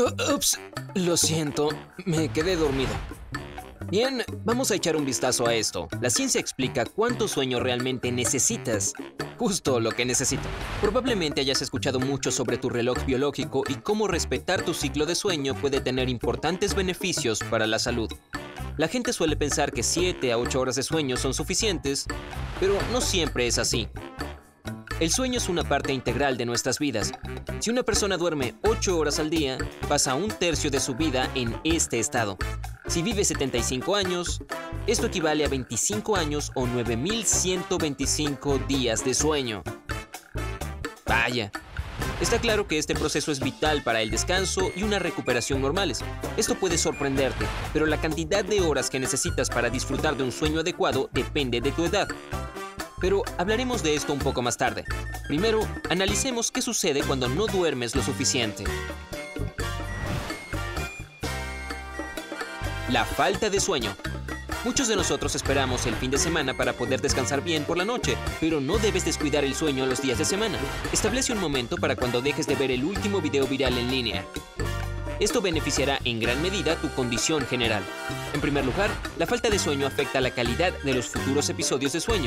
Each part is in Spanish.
Ups, lo siento, me quedé dormido. Bien, vamos a echar un vistazo a esto. La ciencia explica cuánto sueño realmente necesitas. Justo lo que necesito. Probablemente hayas escuchado mucho sobre tu reloj biológico y cómo respetar tu ciclo de sueño puede tener importantes beneficios para la salud. La gente suele pensar que 7 a 8 horas de sueño son suficientes, pero no siempre es así. El sueño es una parte integral de nuestras vidas. Si una persona duerme 8 horas al día, pasa un tercio de su vida en este estado. Si vive 75 años, esto equivale a 25 años o 9.125 días de sueño. Vaya. Está claro que este proceso es vital para el descanso y una recuperación normales. Esto puede sorprenderte, pero la cantidad de horas que necesitas para disfrutar de un sueño adecuado depende de tu edad. Pero hablaremos de esto un poco más tarde. Primero, analicemos qué sucede cuando no duermes lo suficiente. La falta de sueño. Muchos de nosotros esperamos el fin de semana para poder descansar bien por la noche, pero no debes descuidar el sueño los días de semana. Establece un momento para cuando dejes de ver el último video viral en línea. Esto beneficiará en gran medida tu condición general. En primer lugar, la falta de sueño afecta la calidad de los futuros episodios de sueño.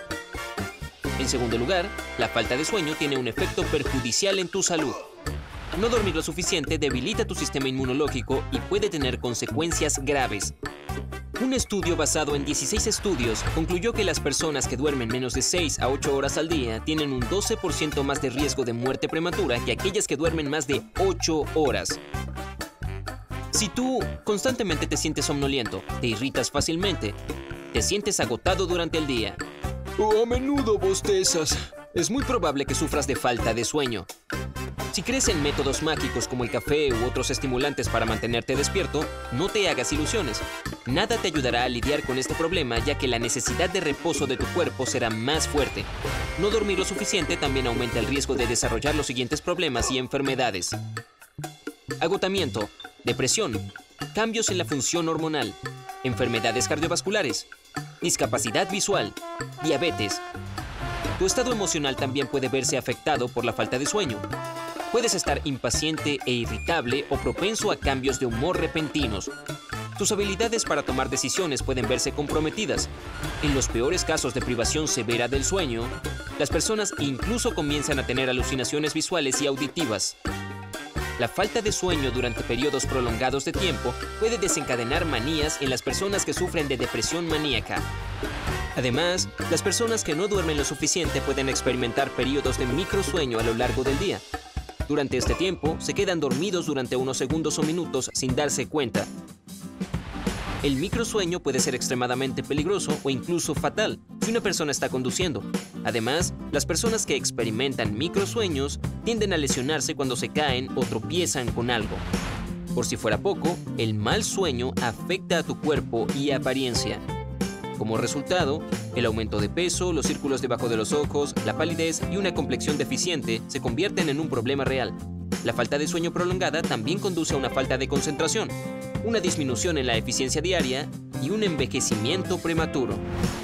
En segundo lugar, la falta de sueño tiene un efecto perjudicial en tu salud. No dormir lo suficiente debilita tu sistema inmunológico y puede tener consecuencias graves. Un estudio basado en 16 estudios concluyó que las personas que duermen menos de 6 a 8 horas al día tienen un 12% más de riesgo de muerte prematura que aquellas que duermen más de 8 horas. Si tú constantemente te sientes somnoliento, te irritas fácilmente, te sientes agotado durante el día, o a menudo bostezas, es muy probable que sufras de falta de sueño. Si crees en métodos mágicos como el café u otros estimulantes para mantenerte despierto, no te hagas ilusiones. Nada te ayudará a lidiar con este problema, ya que la necesidad de reposo de tu cuerpo será más fuerte. No dormir lo suficiente también aumenta el riesgo de desarrollar los siguientes problemas y enfermedades: agotamiento, depresión, cambios en la función hormonal, enfermedades cardiovasculares, discapacidad visual, diabetes. Tu estado emocional también puede verse afectado por la falta de sueño. Puedes estar impaciente e irritable o propenso a cambios de humor repentinos. Tus habilidades para tomar decisiones pueden verse comprometidas. En los peores casos de privación severa del sueño, las personas incluso comienzan a tener alucinaciones visuales y auditivas. La falta de sueño durante periodos prolongados de tiempo puede desencadenar manías en las personas que sufren de depresión maníaca. Además, las personas que no duermen lo suficiente pueden experimentar periodos de microsueño a lo largo del día. Durante este tiempo, se quedan dormidos durante unos segundos o minutos sin darse cuenta. El microsueño puede ser extremadamente peligroso o incluso fatal si una persona está conduciendo. Además, las personas que experimentan microsueños tienden a lesionarse cuando se caen o tropiezan con algo. Por si fuera poco, el mal sueño afecta a tu cuerpo y apariencia. Como resultado, el aumento de peso, los círculos debajo de los ojos, la palidez y una complexión deficiente se convierten en un problema real. La falta de sueño prolongada también conduce a una falta de concentración, una disminución en la eficiencia diaria y un envejecimiento prematuro.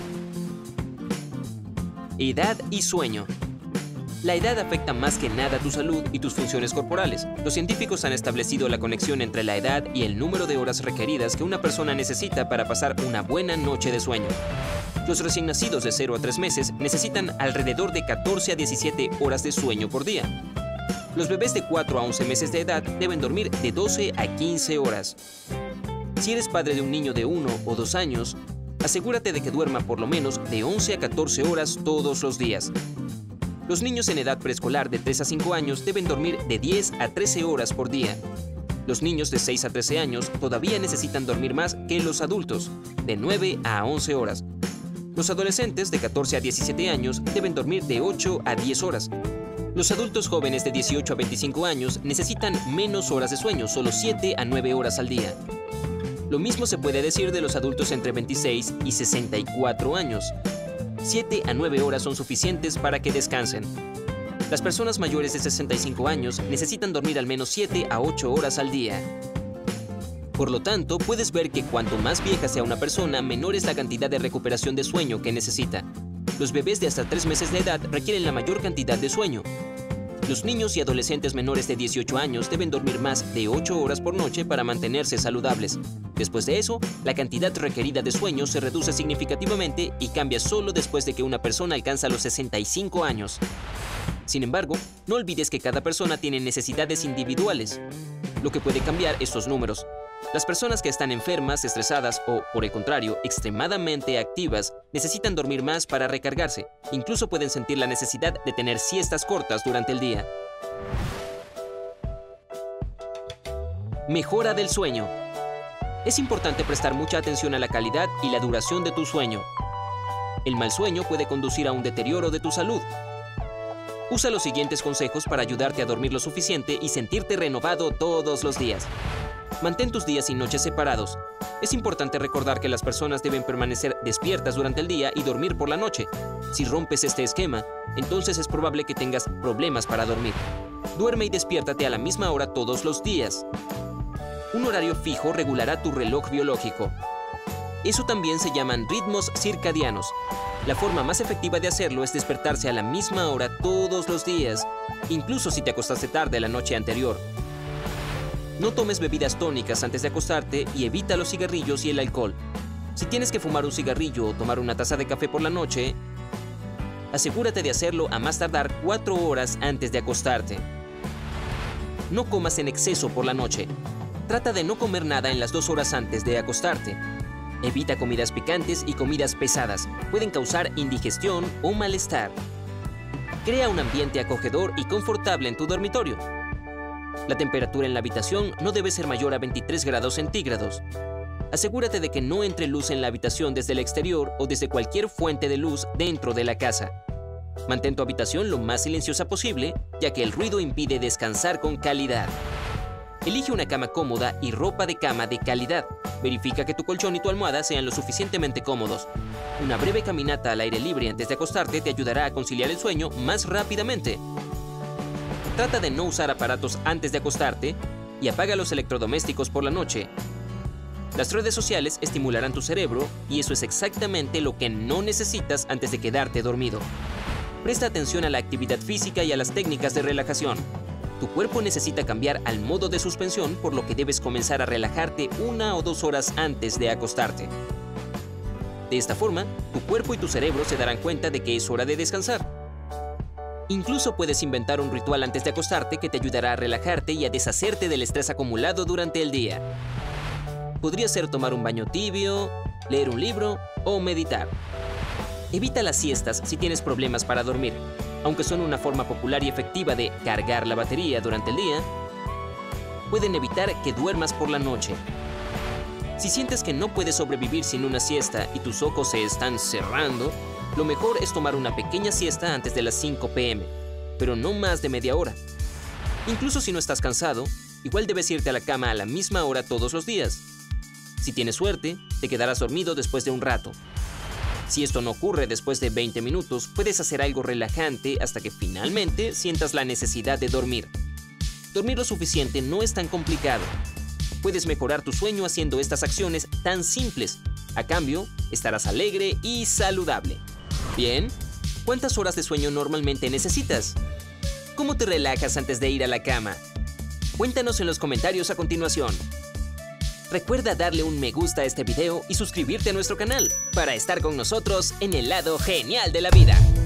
Edad y sueño. La edad afecta más que nada tu salud y tus funciones corporales. Los científicos han establecido la conexión entre la edad y el número de horas requeridas que una persona necesita para pasar una buena noche de sueño. Los recién nacidos de 0 a 3 meses necesitan alrededor de 14 a 17 horas de sueño por día. Los bebés de 4 a 11 meses de edad deben dormir de 12 a 15 horas. Si eres padre de un niño de 1 o 2 años, asegúrate de que duerma por lo menos de 11 a 14 horas todos los días. Los niños en edad preescolar de 3 a 5 años deben dormir de 10 a 13 horas por día. Los niños de 6 a 13 años todavía necesitan dormir más que los adultos, de 9 a 11 horas. Los adolescentes de 14 a 17 años deben dormir de 8 a 10 horas. Los adultos jóvenes de 18 a 25 años necesitan menos horas de sueño, solo 7 a 9 horas al día. Lo mismo se puede decir de los adultos entre 26 y 64 años. 7 a 9 horas son suficientes para que descansen. Las personas mayores de 65 años necesitan dormir al menos 7 a 8 horas al día. Por lo tanto, puedes ver que cuanto más vieja sea una persona, menor es la cantidad de recuperación de sueño que necesita. Los bebés de hasta 3 meses de edad requieren la mayor cantidad de sueño. Los niños y adolescentes menores de 18 años deben dormir más de 8 horas por noche para mantenerse saludables. Después de eso, la cantidad requerida de sueño se reduce significativamente y cambia solo después de que una persona alcanza los 65 años. Sin embargo, no olvides que cada persona tiene necesidades individuales, lo que puede cambiar estos números. Las personas que están enfermas, estresadas o, por el contrario, extremadamente activas, necesitan dormir más para recargarse. Incluso pueden sentir la necesidad de tener siestas cortas durante el día. Mejora del sueño. Es importante prestar mucha atención a la calidad y la duración de tu sueño. El mal sueño puede conducir a un deterioro de tu salud. Usa los siguientes consejos para ayudarte a dormir lo suficiente y sentirte renovado todos los días. Mantén tus días y noches separados. Es importante recordar que las personas deben permanecer despiertas durante el día y dormir por la noche. Si rompes este esquema, entonces es probable que tengas problemas para dormir. Duerme y despiértate a la misma hora todos los días. Un horario fijo regulará tu reloj biológico. Eso también se llaman ritmos circadianos. La forma más efectiva de hacerlo es despertarse a la misma hora todos los días, incluso si te acostaste tarde la noche anterior. No tomes bebidas tónicas antes de acostarte y evita los cigarrillos y el alcohol. Si tienes que fumar un cigarrillo o tomar una taza de café por la noche, asegúrate de hacerlo a más tardar 4 horas antes de acostarte. No comas en exceso por la noche. Trata de no comer nada en las 2 horas antes de acostarte. Evita comidas picantes y comidas pesadas. Pueden causar indigestión o malestar. Crea un ambiente acogedor y confortable en tu dormitorio. La temperatura en la habitación no debe ser mayor a 23 grados centígrados. Asegúrate de que no entre luz en la habitación desde el exterior o desde cualquier fuente de luz dentro de la casa. Mantén tu habitación lo más silenciosa posible, ya que el ruido impide descansar con calidad. Elige una cama cómoda y ropa de cama de calidad. Verifica que tu colchón y tu almohada sean lo suficientemente cómodos. Una breve caminata al aire libre antes de acostarte te ayudará a conciliar el sueño más rápidamente. Trata de no usar aparatos antes de acostarte y apaga los electrodomésticos por la noche. Las redes sociales estimularán tu cerebro y eso es exactamente lo que no necesitas antes de quedarte dormido. Presta atención a la actividad física y a las técnicas de relajación. Tu cuerpo necesita cambiar al modo de suspensión, por lo que debes comenzar a relajarte 1 o 2 horas antes de acostarte. De esta forma, tu cuerpo y tu cerebro se darán cuenta de que es hora de descansar. Incluso puedes inventar un ritual antes de acostarte que te ayudará a relajarte y a deshacerte del estrés acumulado durante el día. Podría ser tomar un baño tibio, leer un libro o meditar. Evita las siestas si tienes problemas para dormir. Aunque son una forma popular y efectiva de cargar la batería durante el día, pueden evitar que duermas por la noche. Si sientes que no puedes sobrevivir sin una siesta y tus ojos se están cerrando, lo mejor es tomar una pequeña siesta antes de las 5 p.m., pero no más de media hora. Incluso si no estás cansado, igual debes irte a la cama a la misma hora todos los días. Si tienes suerte, te quedarás dormido después de un rato. Si esto no ocurre después de 20 minutos, puedes hacer algo relajante hasta que finalmente sientas la necesidad de dormir. Dormir lo suficiente no es tan complicado. Puedes mejorar tu sueño haciendo estas acciones tan simples. A cambio, estarás alegre y saludable. Bien, ¿cuántas horas de sueño normalmente necesitas? ¿Cómo te relajas antes de ir a la cama? Cuéntanos en los comentarios a continuación. Recuerda darle un me gusta a este video y suscribirte a nuestro canal para estar con nosotros en el lado genial de la vida.